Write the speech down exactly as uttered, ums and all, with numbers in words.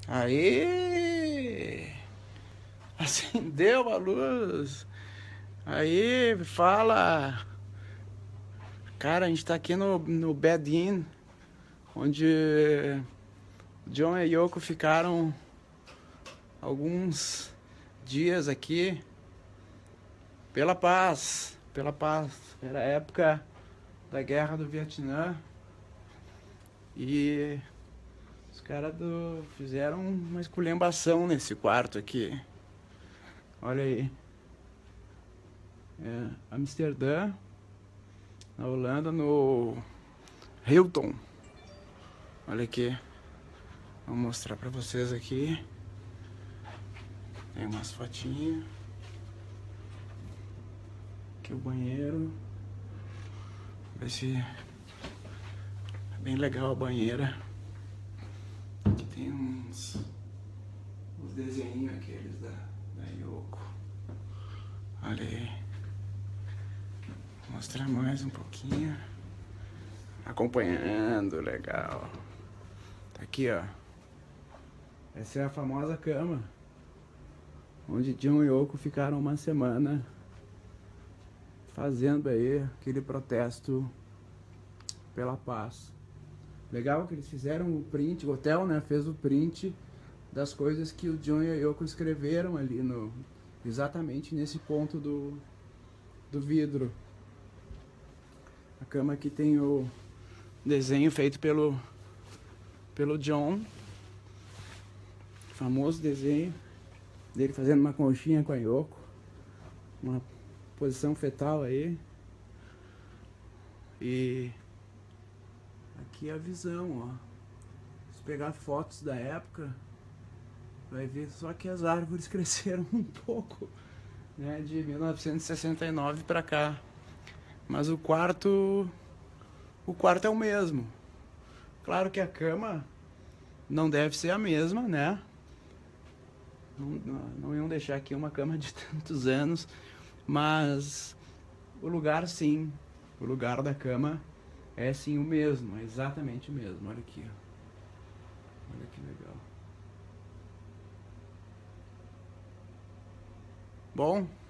Aí, acendeu a luz. Aí, fala. Cara, a gente tá aqui no, no Bed Inn, onde John e Yoko ficaram alguns dias aqui pela paz, pela paz. Era a época da guerra do Vietnã e os caras fizeram uma esculhambação nesse quarto aqui. Olha aí. É, Amsterdã, na Holanda, no Hilton. Olha aqui. Vou mostrar pra vocês aqui. Tem umas fotinhas. Aqui o banheiro. Ver se é bem legal a banheira. Aqui tem uns, uns desenhinhos aqueles da, da Yoko. Olha aí. Vou mostrar mais um pouquinho. Acompanhando, legal. Tá aqui, ó. Essa é a famosa cama onde John e Yoko ficaram uma semana fazendo aí aquele protesto pela paz. Legal que eles fizeram o print, o hotel, né, fez o print das coisas que o John e a Yoko escreveram ali no, exatamente nesse ponto do, do vidro. A cama aqui tem o desenho feito pelo pelo John, famoso desenho dele fazendo uma conchinha com a Yoko, uma posição fetal aí. E aqui a visão, ó. Se pegar fotos da época, vai ver só que as árvores cresceram um pouco, né, de mil novecentos e sessenta e nove para cá. Mas o quarto, o quarto é o mesmo. Claro que a cama não deve ser a mesma, né? Não, não, não iam deixar aqui uma cama de tantos anos, mas o lugar sim, o lugar da cama é sim o mesmo, é exatamente o mesmo. Olha aqui, ó. Olha que legal. Bom,